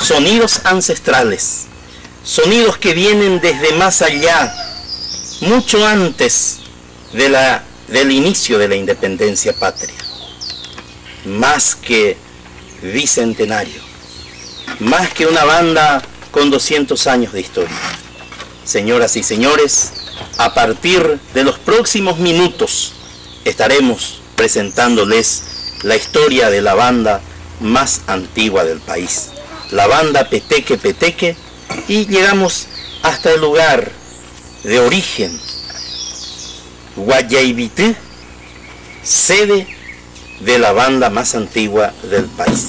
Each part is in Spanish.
sonidos ancestrales, sonidos que vienen desde más allá, mucho antes del inicio de la independencia patria, más que bicentenario, más que una banda con 200 años de historia. Señoras y señores, a partir de los próximos minutos estaremos presentándoles la historia de la banda más antigua del país, la banda Peteque Peteque, y llegamos hasta el lugar de origen, Guayaibití, sede de la banda más antigua del país.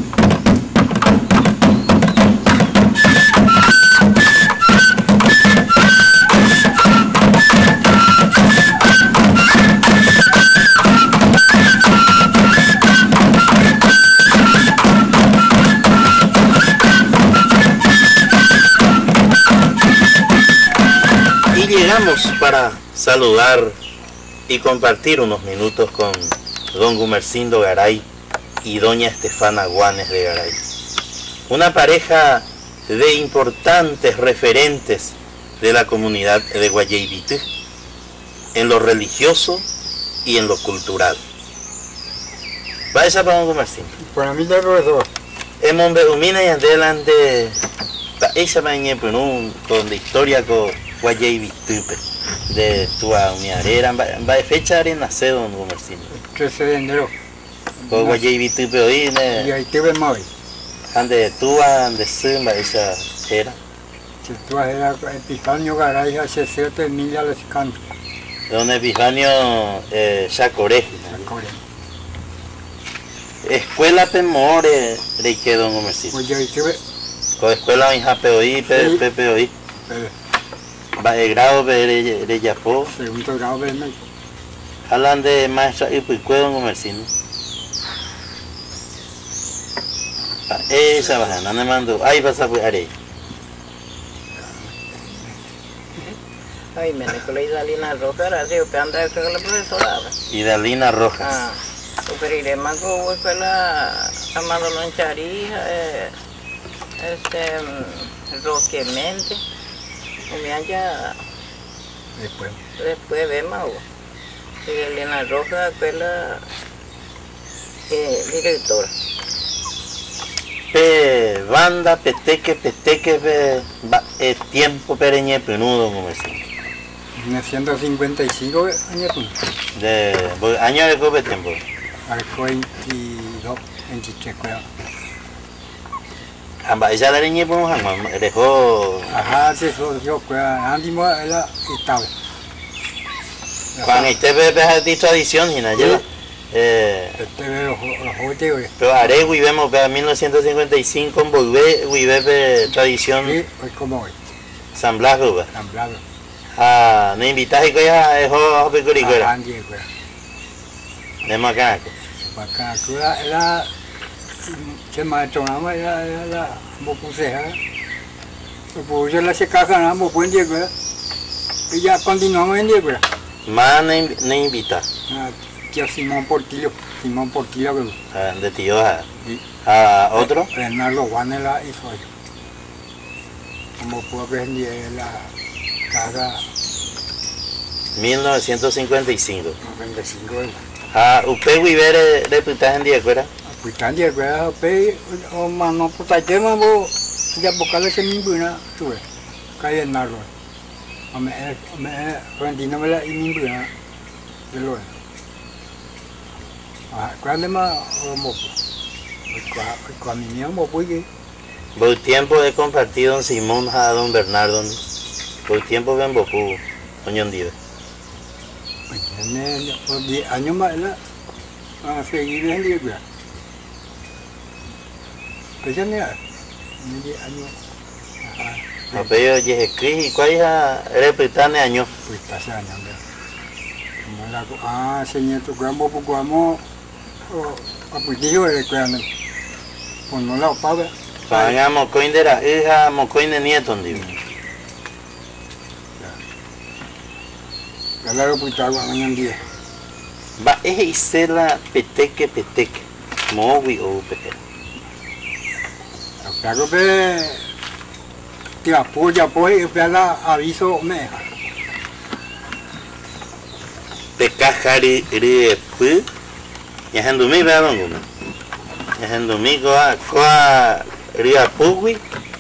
Llegamos para saludar y compartir unos minutos con don Gumersindo Garay y doña Estefana Guanes de Garay, una pareja de importantes referentes de la comunidad de Guayaibití en lo religioso y en lo cultural. Vaya para don Gumersindo. Para mí de roedor. Hemos beumina y adelante esa mañana con la historia con Guayaibití de tua miarera va fecha de nacer don Gumersindo. 13 de enero. Con Guayaibití hoy ne. Y ahí te vemos hoy. Ande tua ande sumba esa era. Si tú era Epifanio Garay hace 7.000 a los cantos. Don Epifanio Chacoré. Escuela Pemore de que don Gumersindo. Guayaibití. Con escuela en Japeoí, Pepeoí. Va el grado de Yapó. Segundo grado de México. Hablan de maestra y pues don Gumersindo. Esa baja, no me mando. Ahí pasa pues haré. Ay, me recuerdo Idalina Roja, era así, que anda con la profesora. Idalina Rojas. Ah, pero iré más con escuela Amado Loncharija, Roque Mente. Ya después vemos Elena Roja, escuela directora. Banda Peteque tiempo pereñe penudo como así. 1955 años. De año de cope tiempo. Arco 22, 23 creo. Amba ella la niña pues dejó. Ajá, sí, yo creo. Antes era estable. Cuando este bebé de tradición y nada lleva. Pero haré vemos para 1955 en volver tradición. Sí, hoy como hoy. San Blas Ruba. San Blas. Ah, no invitaste que ya dejó pecuricuera. Ah, sí, pues. De Macaco. Macaco era se maestro nada era mocuseja. Pues yo la se caja nada más buen día, y ya continuamos en día, Más no invita. Tío Simón Portillo, de tío a otro. Bernardo Guanela y soy. Como puedo vender la casa 1955. 95. Usted vive de putas en día, ¿verdad? Putas en día, ¿verdad? O mano puta tema, ya buscarle ese mismo una, sube. Calle Nardo. Rendino me la y mismo una. De lo. ¿Cuál más mopo? Cuando mi amo puede. Por tiempo he compartido con Simón a don Bernardo. Por tiempo ven bocu, coño dive. Por 10 años más a seguir en día. Pues ya no hay 10 años. No, pero yo dije, ¿y cuál es el pretane año? Pues hace años. Señor, tu gramo, poco amo. Aputillo de creando. Pues no la paga. Para mocoin de la hija, mocoin de nieto, digo. Claro, pues estaba mañana día. Va, es Isela Peteque, Mowi o Peteque. Pero que te apoya, pues, y la aviso me. Pekajari pu yahandumi badongo yahandumi koa ria pugui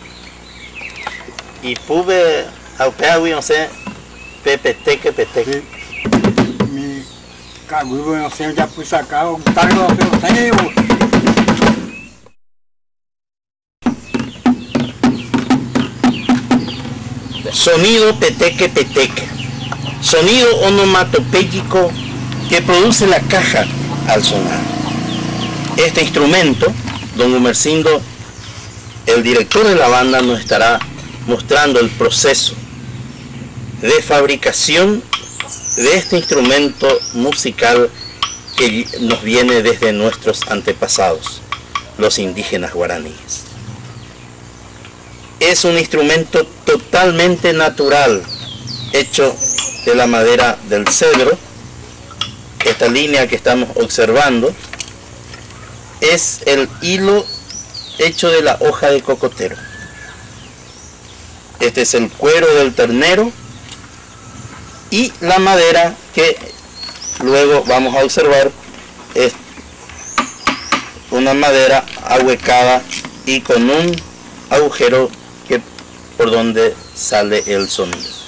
y pube aupeawi no sé pepeteque. Mi caguibo no sé ya pues acá un targo pero tengo. Sonido peteque. Sonido onomatopéyico que produce la caja al sonar. Este instrumento, don Gumersindo, el director de la banda, nos estará mostrando el proceso de fabricación de este instrumento musical que nos viene desde nuestros antepasados, los indígenas guaraníes. Es un instrumento totalmente natural, hecho de la madera del cedro. Esta línea que estamos observando es el hilo hecho de la hoja de cocotero. Este es el cuero del ternero y la madera que luego vamos a observar es una madera ahuecada y con un agujero por donde sale el sonido.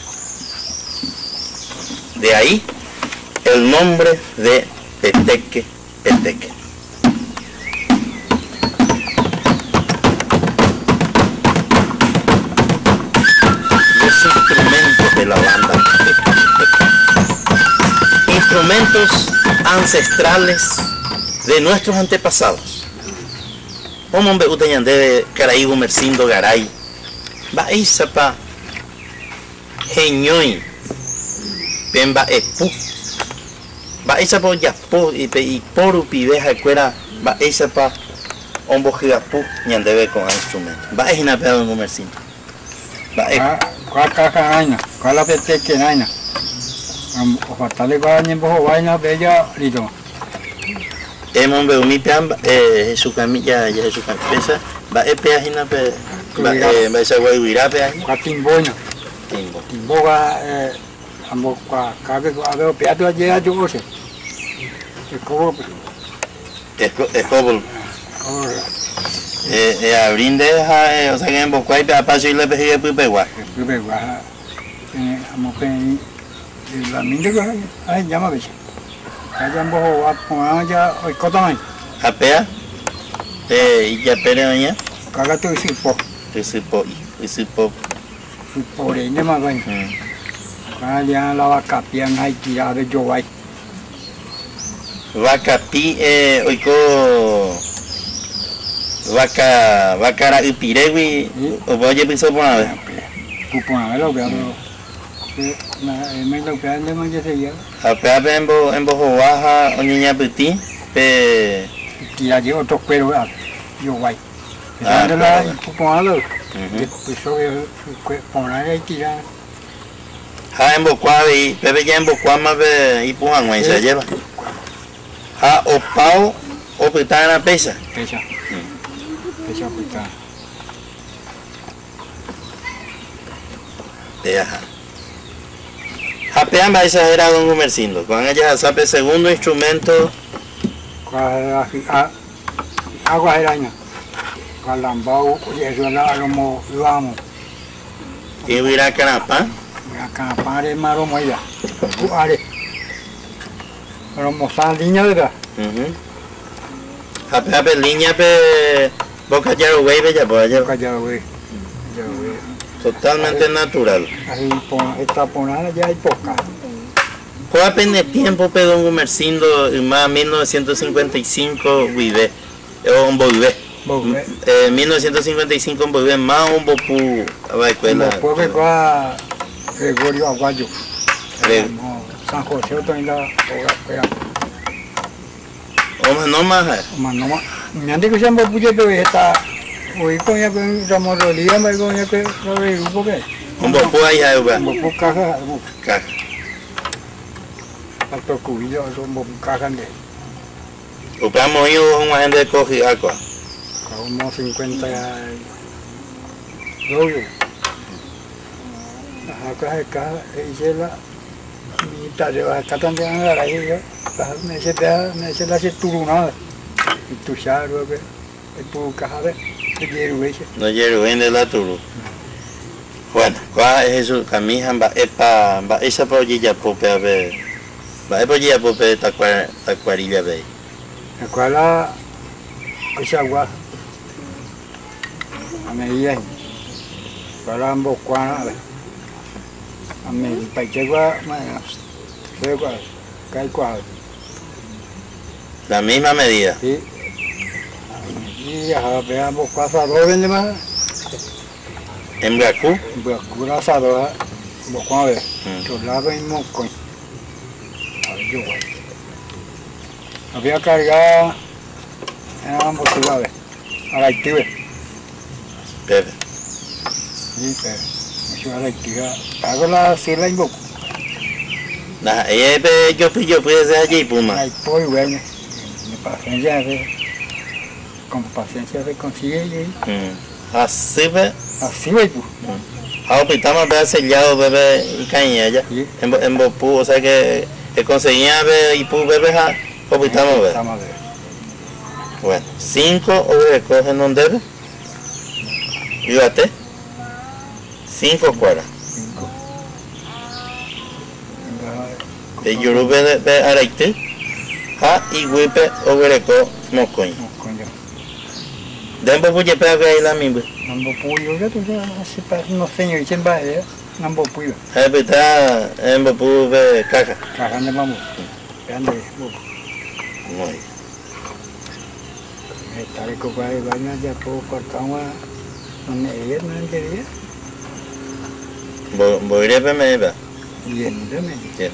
De ahí el nombre de peteque. Los instrumentos de la banda Peteque. Instrumentos ancestrales de nuestros antepasados. Como me gusta de Caraí Gumersindo Garay. Va isapa Geñoy. Pemba epu. Va isapa yapo y poru pibeja cuera. Va isapa ombo gigapu ñandebe con instrumento. Va ina pedo Gumersindo. Va ¿Cuál caja aina? ¿Cuál la peteque aina? O fatale va ni bojo vaina bella lido. Hemos veo mi pamba su camilla ya su cabeza. Va epeajina pe va esa guaira pe. Catimboña. Timboga ambos cabe a ver peado allá yo sé. Es como abrinde o sea que en Bocuay para pasar le peje pipegua. Pipegua. Amo que la minde que ay llama bicho. Allá en bojo va con allá hoy cotamay. Apea y ya pereña. Caga tu sipo. Sipo. Por ahí más vaina. Allá la vaca pian hay tirada de yo vai. Vaca pi oiko vaca ra ipiregui o voy a pensar por nada. Pupona lo que hablo. Me lo que ande más ya se lleva. Apea en bojo baja o niña petit pe Tira yo otro pero yo vai. Ande la pupona lo. Pues sobre poner ahí tira. Ha en Bocuay pepe ya en Bocuama pe y puan güey se lleva. Ha o pao o pitana pesa. Pesa puta. Ajá. Japean va a exagerar don Gumersindo. Con ella sabe segundo instrumento. Agua araña. Calambao y eso la como vamos. Y mira canapa. Acá pare maro moida. Are. Pero mozal niña de verdad. Jape línea pe boca ya güey bella por allá. Ya güey. Totalmente natural. Ahí esta ponada ya hay poca. ¿Cuál apenas tiempo pe don Gumersindo en más 1955 vive? Un vive. 1955 en vive más un bopu a la escuela. Después que va Gregorio Aguayo. San José también la obra. No más. Me han dicho que se me puso pero está hoy con ya con Ramón Rodríguez me con ya que no un poco. Un bopu ahí hay un bopu caja. Caja. Alto cubillo un bopu caja de. Upamos ido un agente de cogi agua. Como 50 doyo. Acá hice la mitad de la catanga de la isla, me se la hace turunada. Y tu charo, tu caja de hierro, no llego de la turu. Bueno, ¿cuál es eso? Camisa va esa pollilla pope a ver. Va pollilla pope tacuarilla ve. La cual es agua. A medida. Para ambos cuanas. A mí, para que agua, cae cuadro. La misma medida. Sí. Y veamos cuatro vende más. En Bracú. Un asado, a ver, los lados y moco. Había cargado en ambos lugares, a la activa. Pepe. Sí, pero mucho a la activa. Hago la sila y moco. Nah, yo puedo ser allí, Puma. Hay pollo, bueno, con paciencia se consigue. Así ve. Así ve, pues. Ahora pitamos ver sellado, bebé y caña ya. En Bopú, o sea que conseguía ver y pu bebé ja, o pitamos ver. Bueno, 5 o recogen donde debe. Fíjate. 5 cuadras. De Yorube de Araite. Ja y Wipe o reco Mocoñ. Den Bopú ya pega ahí la misma. Nambo puyo, ya tú sabes, no señor, ¿quién va a ir? Nambo puyo. Está en Bopú de caja. Caja de mambo. Grande, Muy bien. Está rico para ir, vaina, ya puedo cortar una. ¿Dónde es? ¿No entendía? Voy a ver. Bien, dame.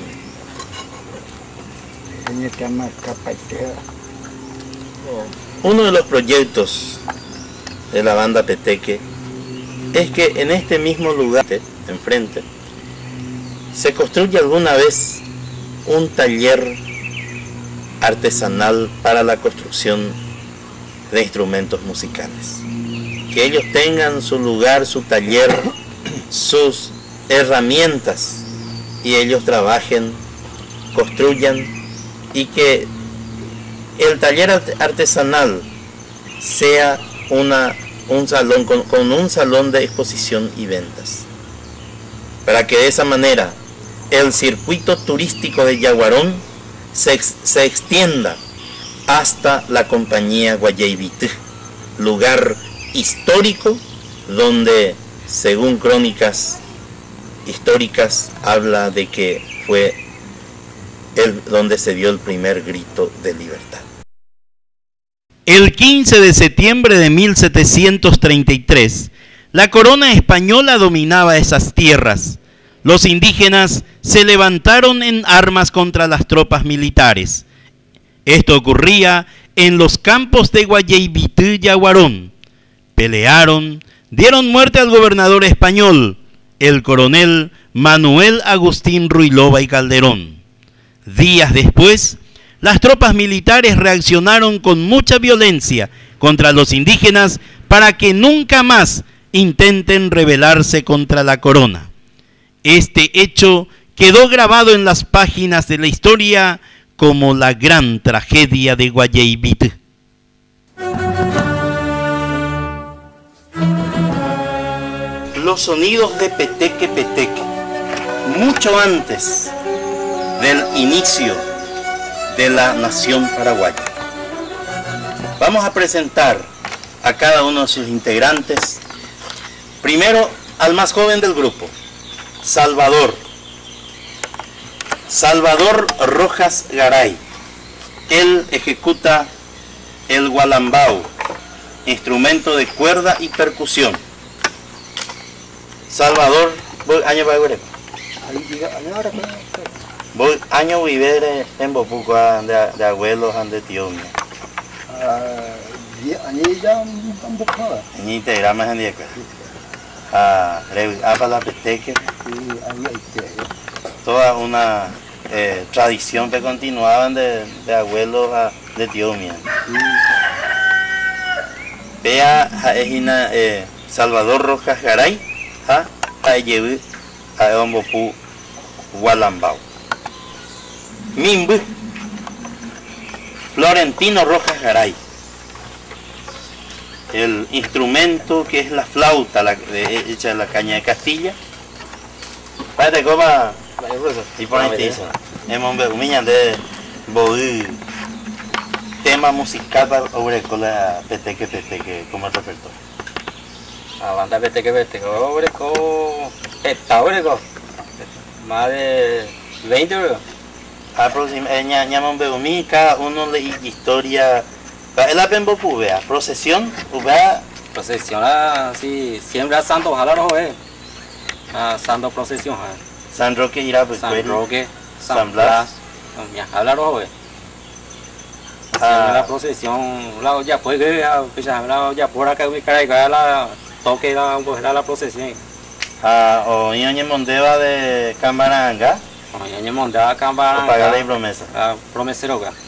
Ella está más capaz. Uno de los proyectos de la banda Peteque es que en este mismo lugar, enfrente, se construye alguna vez un taller artesanal para la construcción de instrumentos musicales. Que ellos tengan su lugar, su taller, sus herramientas y ellos trabajen, construyan y que el taller artesanal sea un salón con un salón de exposición y ventas, para que de esa manera el circuito turístico de Yaguarón se extienda hasta la compañía Guayaybití, lugar histórico donde, según crónicas históricas, habla de que fue donde se dio el primer grito de libertad. El 15 de septiembre de 1733, la corona española dominaba esas tierras. Los indígenas se levantaron en armas contra las tropas militares. Esto ocurría en los campos de Guayaybití y Yaguarón. Pelearon, dieron muerte al gobernador español, el coronel Manuel Agustín Ruilova y Calderón. Días después, las tropas militares reaccionaron con mucha violencia contra los indígenas para que nunca más intenten rebelarse contra la corona. Este hecho quedó grabado en las páginas de la historia como la gran tragedia de Guayaybití. Los sonidos de Peteque Peteque, mucho antes del inicio de la nación paraguaya. Vamos a presentar a cada uno de sus integrantes. Primero al más joven del grupo, Salvador Rojas Garay. Él ejecuta el gualambao, instrumento de cuerda y percusión. Salvador, año va a año vivir en Bopuco de abuelos de tío mío. Año ya un poco. Año integramos en día para la Peteque. Toda una tradición que continuaban de abuelos de tío mío. Vea es Salvador Rojas Garay, Ayebu, Aombopu, Walambao. Mimbu, Florentino Rojas Garay. El instrumento que es la flauta hecha de la caña de Castilla. Párate, copa. Y por ahí te dicen. Hemos bebido de boí. Tema musical para la peteque como el repertorio. Banda peteque, esta más de 20 euros. Aproximadamente, cada uno le historia. El apembo pubea, procesión, pubea. Procesión, sí, siempre a Santo, ojalá no es. Santo procesión, San Roque irá, pues. San Roque, San Blas, ojalá no es. La procesión, la ya pues que ya por acá me cae la toque la procesión. O ñoñe mondeva de Cambaranga. O ñoñe mondeva Cambaranga. Pagar la promesa. Promesero acá.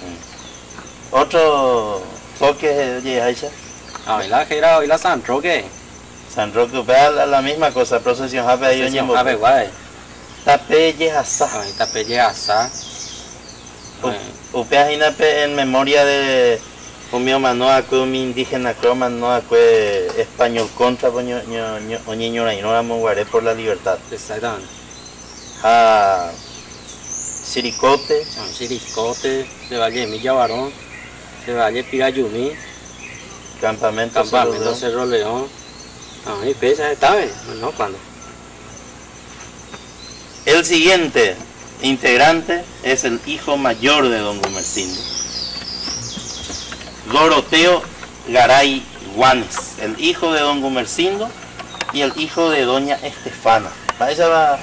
Otro toque de Aisha. Y la Gera y la San Roque. San Roque, vea la misma cosa, procesión jape ahí ñoñe mondeva. Guay. Tapelle asa. Tapelle asa. Upea en memoria de un mío manoa que un indígena croma no que español contra oñeño la monguaré por la libertad. Exactamente. Chiricote. Chiricote, se vaya Milla Barón, se vaya Pirayumí. Campamento Cerro León. Y pesa esta vez, no cuando. El siguiente integrante es el hijo mayor de don Gumersindo, Doroteo Garay Guanes, el hijo de don Gumersindo y el hijo de doña Estefana. Esa va.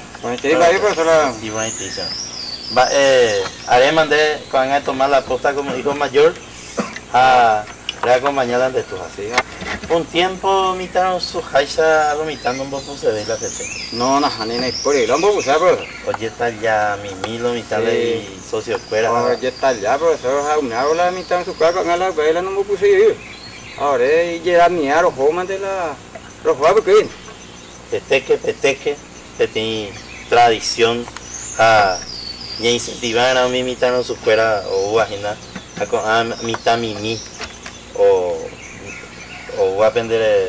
Haré mandé cuando a tomar la posta como hijo mayor a acompañar de tus así. Un tiempo mitaron su jaisa lo mitando un poco se ve la gente. No, ni por el hombre, pues, Oye, está ya mi lo mitad de socio fuera. Oye, está ya, profesor, una hora mitad en su casa con la vela no me puse yo. Ahora, ya ni a los jóvenes de los jóvenes que Peteque, tiene tradición a incentivar a mi mitad en su fuera o guajina a mitad mimi o voy a vender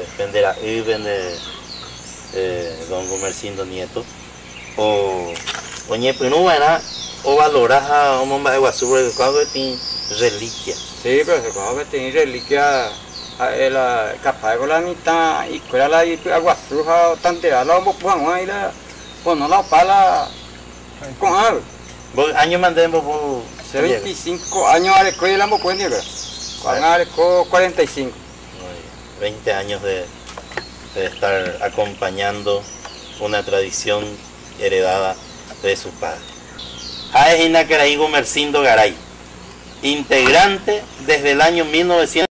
don Gumersindo Nieto o oye pues no era o valoras a un hombre de guasú porque cuando tiene reliquia. Sí, pero cuando tiene reliquia la capaz con la mitad y con la guasú tanto la vamos pues ahí la no la pala con algo. Año mandemos por 25 años a la escuela vamos pues ni cuando 45. 20 años de estar acompañando una tradición heredada de su padre. Jaejina Gumersindo Garay, integrante desde el año 1900.